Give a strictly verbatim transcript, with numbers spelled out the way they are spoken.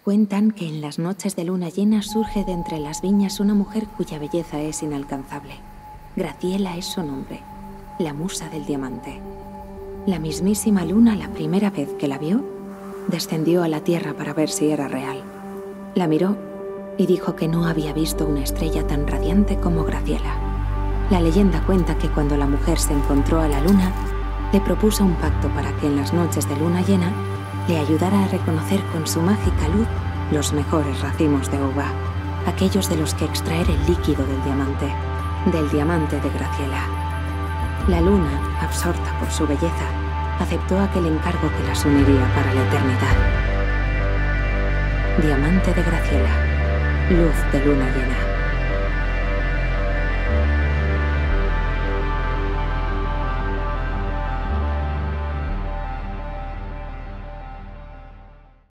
Cuentan que en las noches de luna llena surge de entre las viñas una mujer cuya belleza es inalcanzable. Graciela es su nombre, la musa del diamante. La mismísima luna, la primera vez que la vio, descendió a la tierra para ver si era real. La miró y dijo que no había visto una estrella tan radiante como Graciela. La leyenda cuenta que cuando la mujer se encontró a la luna, le propuso un pacto para que en las noches de luna llena le ayudara a reconocer con su mágica luz los mejores racimos de uva, aquellos de los que extraer el líquido del diamante, del diamante de Graciela. La luna, absorta por su belleza, aceptó aquel encargo que las uniría para la eternidad. Diamante de Graciela, luz de luna llena.